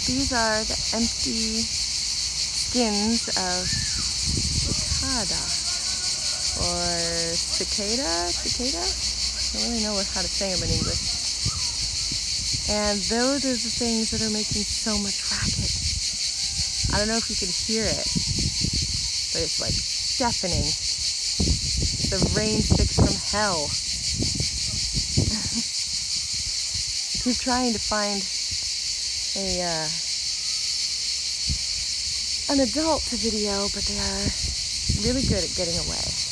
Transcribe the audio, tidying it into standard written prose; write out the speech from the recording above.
these are the empty skins of Cicada, or Cicada? I don't really know how to say them in English. And those are the things that are making so much racket. I don't know if you can hear it, but it's like deafening. The rain sticks from hell. Keep trying to find an adult to video, but they are really good at getting away.